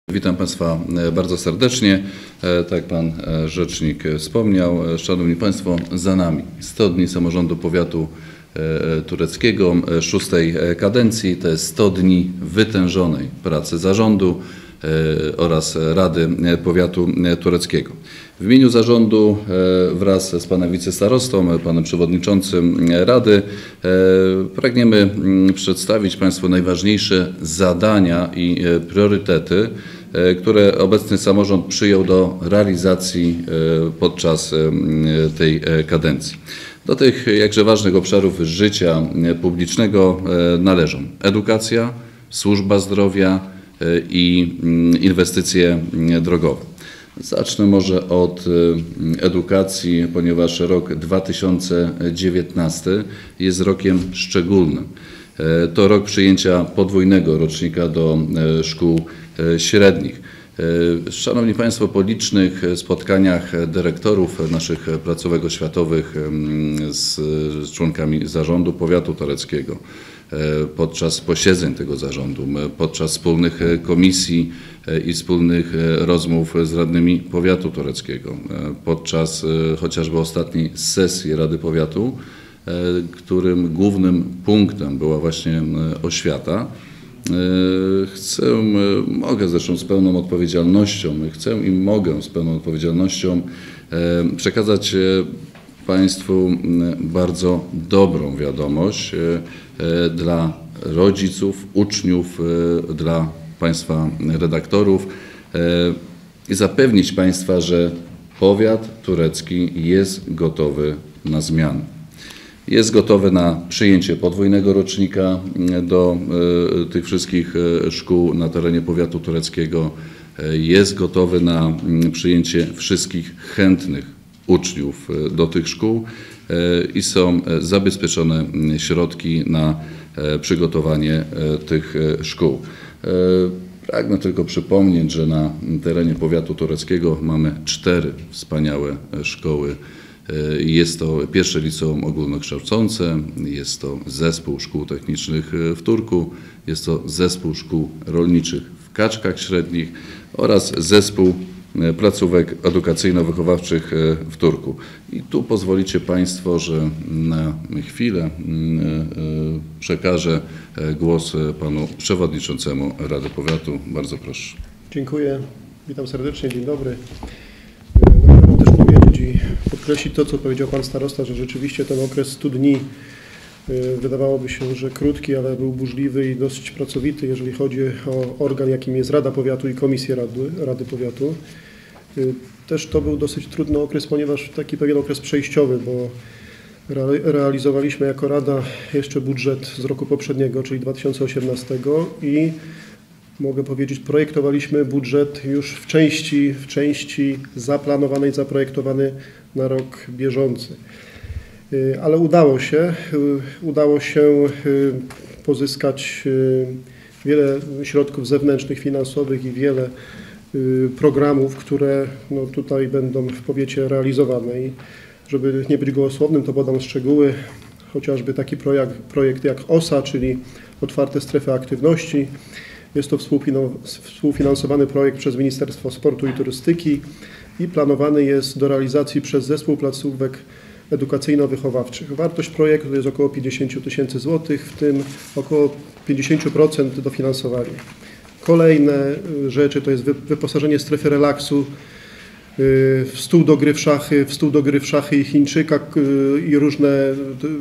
Witam Państwa bardzo serdecznie. Tak jak Pan Rzecznik wspomniał, Szanowni Państwo, za nami 100 dni samorządu powiatu tureckiego 6. kadencji. To jest 100 dni wytężonej pracy zarządu oraz Rady Powiatu Tureckiego. W imieniu zarządu wraz z Panem Wicestarostą, Panem Przewodniczącym Rady pragniemy przedstawić Państwu najważniejsze zadania i priorytety, które obecny samorząd przyjął do realizacji podczas tej kadencji. Do tych jakże ważnych obszarów życia publicznego należą edukacja, służba zdrowia i inwestycje drogowe. Zacznę może od edukacji, ponieważ rok 2019 jest rokiem szczególnym. To rok przyjęcia podwójnego rocznika do szkół średnich. Szanowni Państwo, po licznych spotkaniach dyrektorów naszych placówek oświatowych z członkami zarządu powiatu tureckiego, podczas posiedzeń tego zarządu, podczas wspólnych komisji i wspólnych rozmów z radnymi powiatu tureckiego, podczas chociażby ostatniej sesji Rady Powiatu, którym głównym punktem była właśnie oświata. Mogę zresztą z pełną odpowiedzialnością, chcę i mogę z pełną odpowiedzialnością przekazać Państwu bardzo dobrą wiadomość dla rodziców, uczniów, dla Państwa redaktorów i zapewnić Państwa, że powiat turecki jest gotowy na zmiany. Jest gotowy na przyjęcie podwójnego rocznika do tych wszystkich szkół na terenie powiatu tureckiego. Jest gotowy na przyjęcie wszystkich chętnych uczniów do tych szkół i są zabezpieczone środki na przygotowanie tych szkół. Pragnę tylko przypomnieć, że na terenie powiatu tureckiego mamy 4 wspaniałe szkoły. Jest to pierwsze liceum ogólnokształcące, jest to zespół szkół technicznych w Turku, jest to zespół szkół rolniczych w Kaczkach Średnich oraz zespół placówek edukacyjno-wychowawczych w Turku. I tu pozwolicie Państwo, że na chwilę przekażę głos Panu Przewodniczącemu Rady Powiatu. Bardzo proszę. Dziękuję. Witam serdecznie. Dzień dobry. Chciałbym też powiedzieć i podkreślić to, co powiedział Pan Starosta, że rzeczywiście ten okres 100 dni wydawałoby się, że krótki, ale był burzliwy i dosyć pracowity, jeżeli chodzi o organ, jakim jest Rada Powiatu i Komisję Rady Powiatu. Też to był dosyć trudny okres, ponieważ taki pewien okres przejściowy, bo realizowaliśmy jako Rada jeszcze budżet z roku poprzedniego, czyli 2018 i mogę powiedzieć, projektowaliśmy budżet już w części zaplanowanej, zaprojektowany na rok bieżący. Ale udało się pozyskać wiele środków zewnętrznych, finansowych i wiele programów, które tutaj będą w powiecie realizowane. I żeby nie być gołosłownym, to podam szczegóły, chociażby taki projekt jak OSA, czyli Otwarte Strefy Aktywności. Jest to współfinansowany projekt przez Ministerstwo Sportu i Turystyki i planowany jest do realizacji przez Zespół Placówek Edukacyjno-Wychowawczych. Wartość projektu jest około 50 000 złotych, w tym około 50% dofinansowania. Kolejne rzeczy to jest wyposażenie strefy relaksu w stół do gry w szachy i chińczyka i różne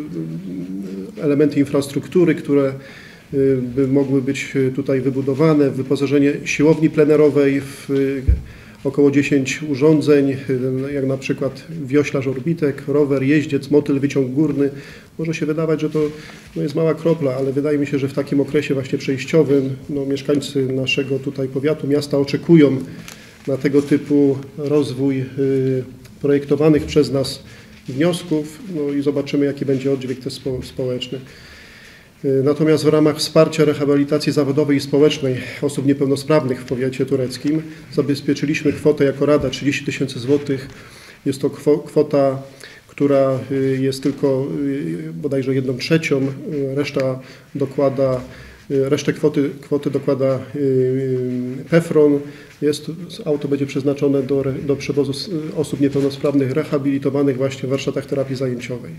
elementy infrastruktury, które by mogły być tutaj wybudowane, wyposażenie siłowni plenerowej w około 10 urządzeń, jak na przykład wioślarz orbitek, rower, jeździec, motyl, wyciąg górny. Może się wydawać, że to jest mała kropla, ale wydaje mi się, że w takim okresie właśnie przejściowym mieszkańcy naszego tutaj powiatu, miasta oczekują na tego typu rozwój projektowanych przez nas wniosków i zobaczymy, jaki będzie oddźwięk też społeczny. Natomiast w ramach wsparcia rehabilitacji zawodowej i społecznej osób niepełnosprawnych w powiecie tureckim zabezpieczyliśmy kwotę jako Rada 30 000 złotych. Jest to kwota, która jest tylko bodajże 1/3, reszta dokłada Resztę kwoty dokłada PFRON. Auto będzie przeznaczone do przewozu osób niepełnosprawnych rehabilitowanych właśnie w warsztatach terapii zajęciowej.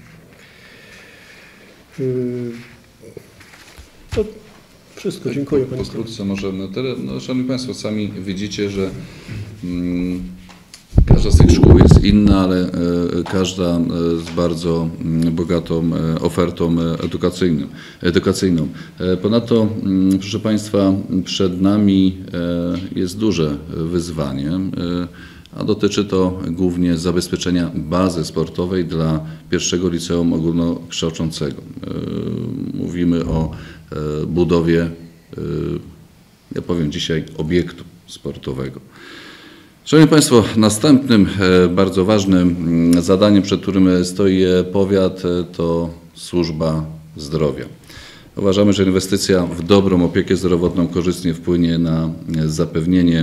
To wszystko. Dziękuję Panie Starosto. Pokrótce możemy. No, szanowni Państwo, sami widzicie, że każda z tych szkół jest inna, ale każda z bardzo bogatą ofertą edukacyjną. Ponadto, proszę Państwa, przed nami jest duże wyzwanie, a dotyczy to głównie zabezpieczenia bazy sportowej dla pierwszego liceum ogólnokształcącego. Mówimy o budowie, ja powiem dzisiaj, obiektu sportowego. Szanowni Państwo, następnym bardzo ważnym zadaniem, przed którym stoi powiat, to służba zdrowia. Uważamy, że inwestycja w dobrą opiekę zdrowotną korzystnie wpłynie na zapewnienie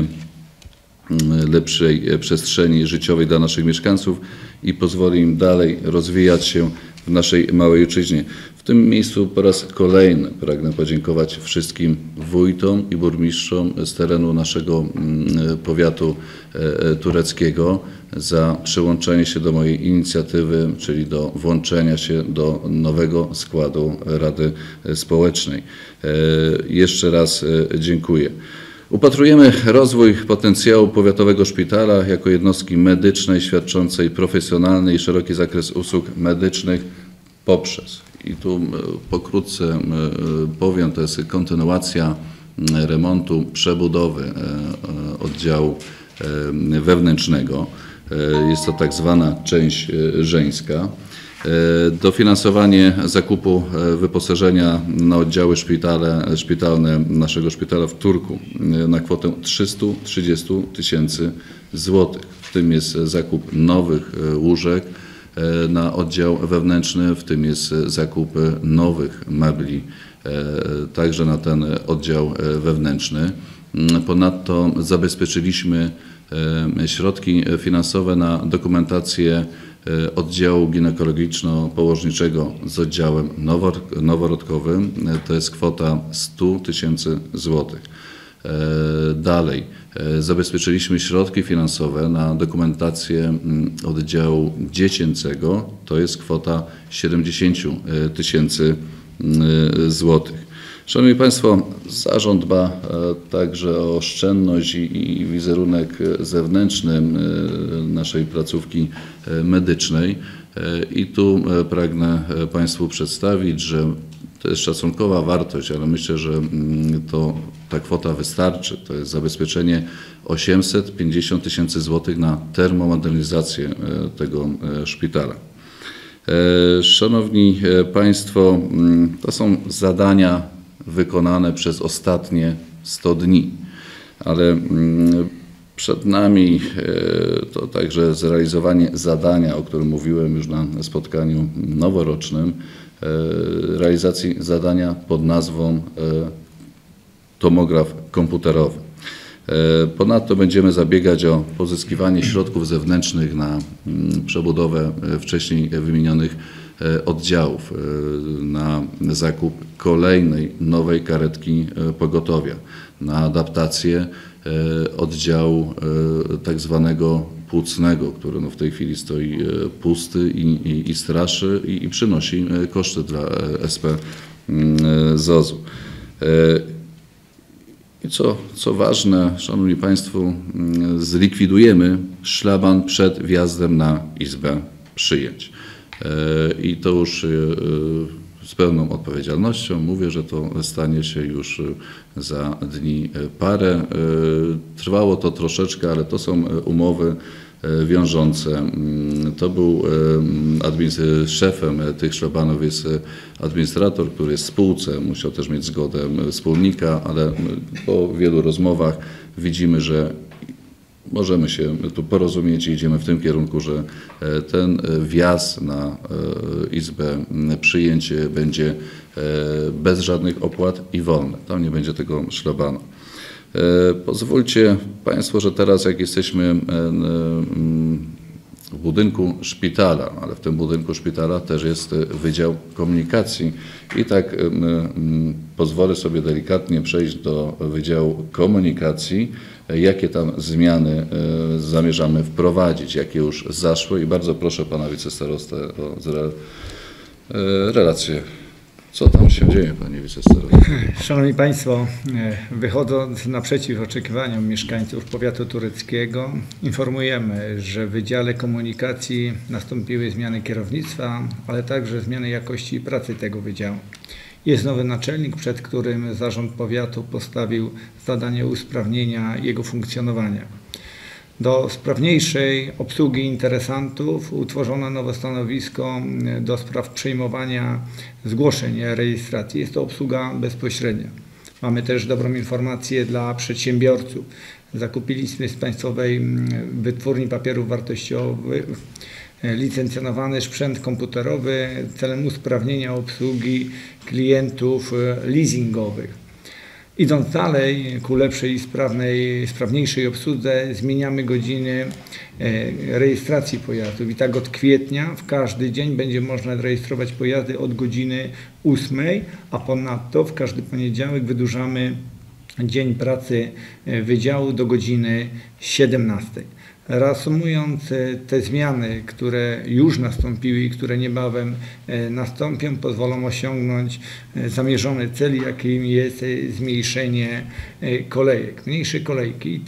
lepszej przestrzeni życiowej dla naszych mieszkańców i pozwoli im dalej rozwijać się w naszej małej ojczyźnie. W tym miejscu po raz kolejny pragnę podziękować wszystkim wójtom i burmistrzom z terenu naszego powiatu tureckiego za przyłączenie się do mojej inicjatywy, czyli do włączenia się do nowego składu Rady Społecznej. Jeszcze raz dziękuję. Upatrujemy rozwój potencjału powiatowego szpitala jako jednostki medycznej świadczącej profesjonalny i szeroki zakres usług medycznych poprzez, i tu pokrótce powiem, to jest kontynuacja remontu, przebudowy oddziału wewnętrznego. Jest to tak zwana część żeńska. Dofinansowanie zakupu wyposażenia na oddziały szpitalne naszego szpitala w Turku na kwotę 330 000 złotych. W tym jest zakup nowych łóżek na oddział wewnętrzny, w tym jest zakup nowych mebli także na ten oddział wewnętrzny. Ponadto zabezpieczyliśmy środki finansowe na dokumentację oddziału ginekologiczno-położniczego z oddziałem noworodkowym. To jest kwota 100 000 złotych. Dalej zabezpieczyliśmy środki finansowe na dokumentację oddziału dziecięcego. To jest kwota 70 000 złotych. Szanowni Państwo, zarząd dba także o oszczędność i wizerunek zewnętrzny naszej placówki medycznej i tu pragnę Państwu przedstawić, że to jest szacunkowa wartość, ale myślę, że ta kwota wystarczy. To jest zabezpieczenie 850 000 złotych na termomodernizację tego szpitala. Szanowni Państwo, to są zadania wykonane przez ostatnie 100 dni, ale przed nami to także zrealizowanie zadania, o którym mówiłem już na spotkaniu noworocznym, realizacji zadania pod nazwą tomograf komputerowy. Ponadto będziemy zabiegać o pozyskiwanie środków zewnętrznych na przebudowę wcześniej wymienionych oddziałów, na zakup kolejnej nowej karetki pogotowia, na adaptację oddziału tak zwanego płucnego, który w tej chwili stoi pusty i straszy i przynosi koszty dla SP ZOZ-u. I co ważne, Szanowni Państwo, zlikwidujemy szlaban przed wjazdem na Izbę Przyjęć. I to już z pełną odpowiedzialnością mówię, że to stanie się już za dni parę. Trwało to troszeczkę, ale to są umowy wiążące. To był szefem tych szlabanów jest administrator, który jest w spółce, musiał też mieć zgodę wspólnika, ale po wielu rozmowach widzimy, że możemy się tu porozumieć i idziemy w tym kierunku, że ten wjazd na Izbę Przyjęć będzie bez żadnych opłat i wolny. Tam nie będzie tego szlabanu. Pozwólcie Państwo, że teraz jak jesteśmy w budynku szpitala, ale w tym budynku szpitala też jest Wydział Komunikacji i tak pozwolę sobie delikatnie przejść do Wydziału Komunikacji, jakie tam zmiany zamierzamy wprowadzić, jakie już zaszły i bardzo proszę pana wicestarostę o relację. Co tam się dzieje, panie wicestarosto? Szanowni Państwo, wychodząc naprzeciw oczekiwaniom mieszkańców powiatu tureckiego, informujemy, że w Wydziale Komunikacji nastąpiły zmiany kierownictwa, ale także zmiany jakości pracy tego wydziału. Jest nowy naczelnik, przed którym zarząd powiatu postawił zadanie usprawnienia jego funkcjonowania. Do sprawniejszej obsługi interesantów utworzono nowe stanowisko do spraw przyjmowania zgłoszeń rejestracji. Jest to obsługa bezpośrednia. Mamy też dobrą informację dla przedsiębiorców. Zakupiliśmy z Państwowej Wytwórni Papierów Wartościowych licencjonowany sprzęt komputerowy celem usprawnienia obsługi klientów leasingowych. Idąc dalej ku lepszej i sprawniejszej obsłudze, zmieniamy godziny rejestracji pojazdów i tak od kwietnia w każdy dzień będzie można rejestrować pojazdy od godziny 8, a ponadto w każdy poniedziałek wydłużamy dzień pracy wydziału do godziny 17. Reasumując, te zmiany, które już nastąpiły i które niebawem nastąpią, pozwolą osiągnąć zamierzony cel, jakim jest zmniejszenie kolejek, mniejsze kolejki.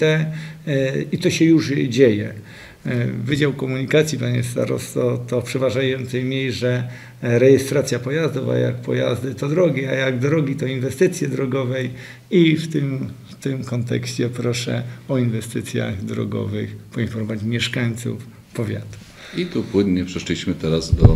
I to się już dzieje. Wydział Komunikacji, panie starosto, to w przeważającej mierze rejestracja pojazdów, a jak pojazdy to drogi, a jak drogi to inwestycje drogowe i w tym kontekście proszę o inwestycjach drogowych poinformować mieszkańców powiatu. I tu płynnie przeszliśmy teraz do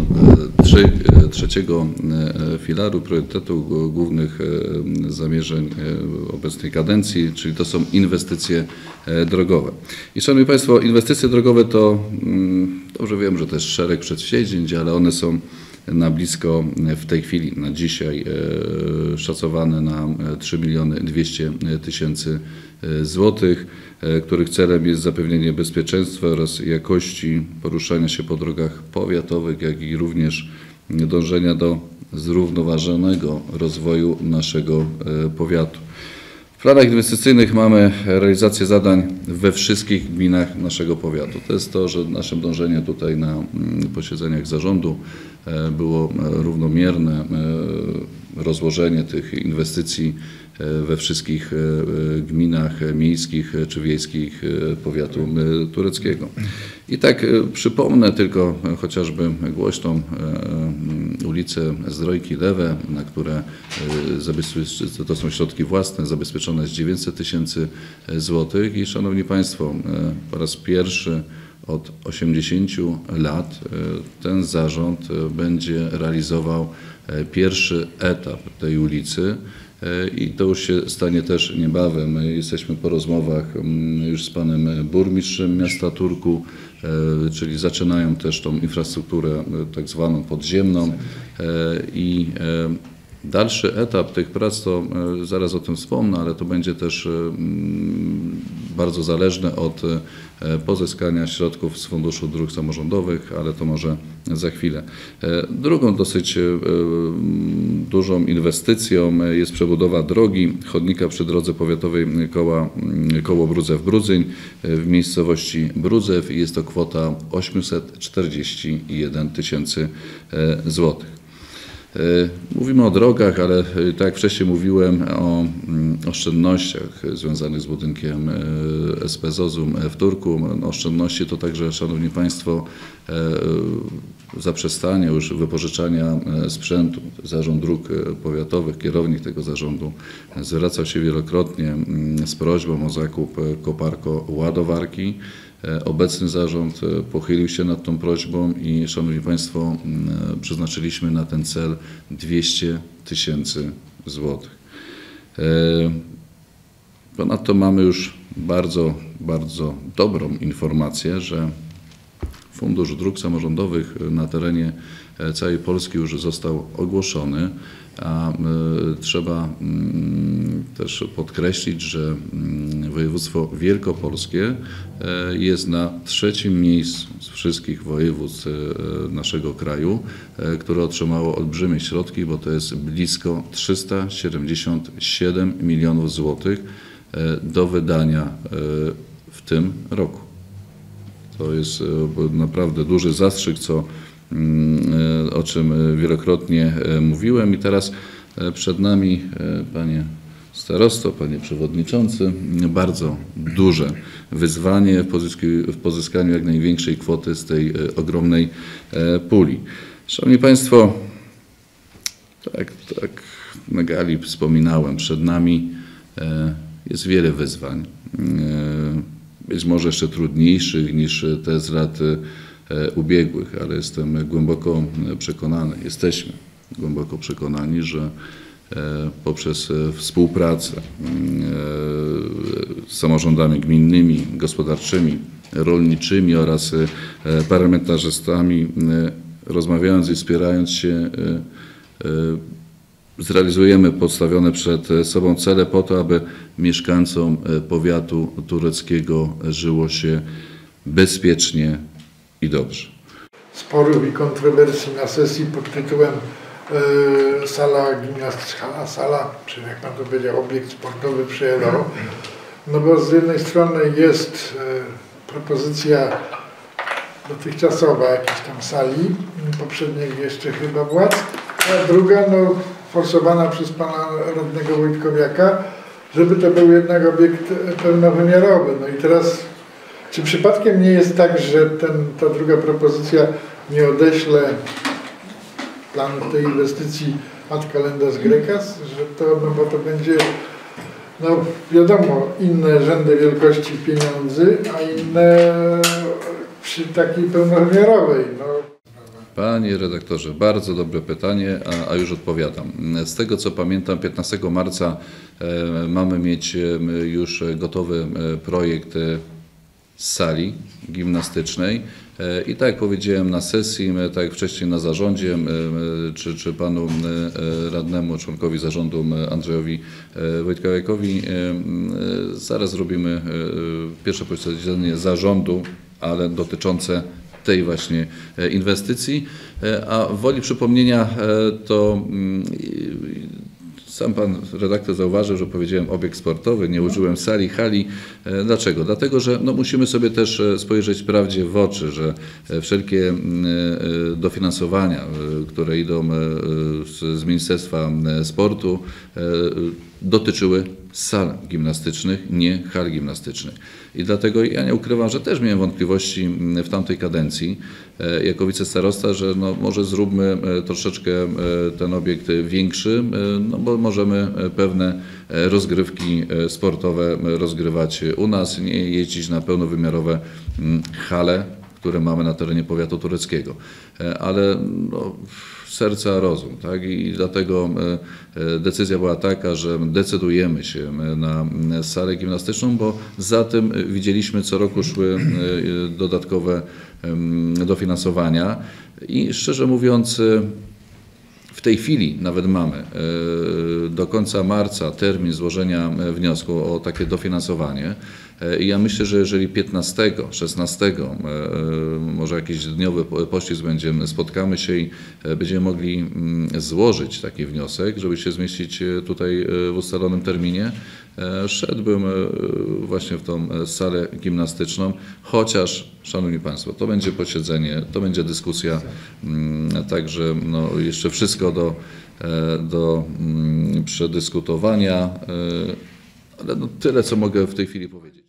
trzeciego filaru priorytetu głównych zamierzeń obecnej kadencji, czyli to są inwestycje drogowe. I szanowni Państwo, inwestycje drogowe to, dobrze wiem, że to jest szereg przedsięwzięć, ale one są na blisko w tej chwili, na dzisiaj szacowane na 3 200 000 złotych, których celem jest zapewnienie bezpieczeństwa oraz jakości poruszania się po drogach powiatowych, jak i również dążenia do zrównoważonego rozwoju naszego powiatu. W planach inwestycyjnych mamy realizację zadań we wszystkich gminach naszego powiatu. To jest to, że naszym dążeniem tutaj na posiedzeniach zarządu było równomierne rozłożenie tych inwestycji we wszystkich gminach miejskich czy wiejskich powiatu tureckiego. I tak przypomnę tylko chociażby głośną ulicę Zdrojki Lewe, na które to są środki własne, zabezpieczone jest 900 000 złotych i szanowni Państwo, po raz pierwszy od 80 lat ten zarząd będzie realizował pierwszy etap tej ulicy i to już się stanie też niebawem. My jesteśmy po rozmowach już z panem burmistrzem miasta Turku, czyli zaczynają też tą infrastrukturę tak zwaną podziemną i dalszy etap tych prac to zaraz o tym wspomnę, ale to będzie też bardzo zależne od pozyskania środków z Funduszu Dróg Samorządowych, ale to może za chwilę. Drugą dosyć dużą inwestycją jest przebudowa drogi chodnika przy drodze powiatowej koło Brudzew-Brudzyń w miejscowości Brudzew i jest to kwota 841 000 złotych. Mówimy o drogach, ale tak jak wcześniej mówiłem o oszczędnościach związanych z budynkiem SP ZOZ-u w Turku. Oszczędności to także, szanowni Państwo, zaprzestanie już wypożyczania sprzętu. Zarząd Dróg Powiatowych, kierownik tego zarządu zwracał się wielokrotnie z prośbą o zakup koparko-ładowarki. Obecny zarząd pochylił się nad tą prośbą i, szanowni Państwo, przeznaczyliśmy na ten cel 200 000 złotych. Ponadto mamy już bardzo, bardzo dobrą informację, że Fundusz Dróg Samorządowych na terenie całej Polski już został ogłoszony, a trzeba też podkreślić, że województwo wielkopolskie jest na 3. miejscu z wszystkich województw naszego kraju, które otrzymało olbrzymie środki, bo to jest blisko 377 milionów złotych do wydania w tym roku. To jest naprawdę duży zastrzyk, o czym wielokrotnie mówiłem. I teraz przed nami, panie starosto, panie przewodniczący, bardzo duże wyzwanie w pozyskaniu jak największej kwoty z tej ogromnej puli. Szanowni państwo, tak na gali wspominałem, przed nami jest wiele wyzwań, być może jeszcze trudniejszych niż te z lat ubiegłych, ale jestem głęboko przekonany, jesteśmy głęboko przekonani, że poprzez współpracę z samorządami gminnymi, gospodarczymi, rolniczymi oraz parlamentarzystami, rozmawiając i wspierając się, zrealizujemy postawione przed sobą cele po to, aby mieszkańcom powiatu tureckiego żyło się bezpiecznie i dobrze. Sporów i kontrowersji na sesji pod tytułem sala gimnastyczna, czy jak pan to powiedział, obiekt sportowy przy LO. No bo z jednej strony jest propozycja dotychczasowa jakiejś tam sali, poprzednich jeszcze chyba władz, a druga no forsowana przez pana radnego Wojtkowiaka, żeby to był jednak obiekt pełnowymiarowy. No i teraz, czy przypadkiem nie jest tak, że ta druga propozycja nie odeśle planu tej inwestycji ad calendas grecas, że to, no bo to będzie, no wiadomo, inne rzędy wielkości pieniędzy, a inne przy takiej pełnowymiarowej. No. Panie redaktorze, bardzo dobre pytanie, a już odpowiadam. Z tego co pamiętam, 15 marca mamy mieć już gotowy projekt sali gimnastycznej i tak jak powiedziałem na sesji, tak jak wcześniej na zarządzie, czy panu radnemu, członkowi zarządu Andrzejowi Wojtkowiakowi, zaraz robimy pierwsze posiedzenie zarządu, ale dotyczące tej właśnie inwestycji, a w woli przypomnienia to sam pan redaktor zauważył, że powiedziałem obiekt sportowy, nie użyłem sali, hali. Dlaczego? Dlatego, że no musimy sobie też spojrzeć prawdzie w oczy, że wszelkie dofinansowania, które idą z Ministerstwa Sportu, dotyczyły sal gimnastycznych, nie hal gimnastycznych. I dlatego ja nie ukrywam, że też miałem wątpliwości w tamtej kadencji jako wicestarosta, że no może zróbmy troszeczkę ten obiekt większy, no bo możemy pewne rozgrywki sportowe rozgrywać u nas, nie jeździć na pełnowymiarowe hale, które mamy na terenie powiatu tureckiego. Ale no, serca rozum, tak? I dlatego decyzja była taka, że decydujemy się na salę gimnastyczną, bo za tym widzieliśmy co roku szły dodatkowe dofinansowania i szczerze mówiąc w tej chwili nawet mamy do końca marca termin złożenia wniosku o takie dofinansowanie. I ja myślę, że jeżeli 15, 16, może jakiś dniowy poślizg będzie, spotkamy się i będziemy mogli złożyć taki wniosek, żeby się zmieścić tutaj w ustalonym terminie, szedłbym właśnie w tą salę gimnastyczną, chociaż, szanowni państwo, to będzie posiedzenie, to będzie dyskusja, także no, jeszcze wszystko do przedyskutowania, ale no, tyle, co mogę w tej chwili powiedzieć.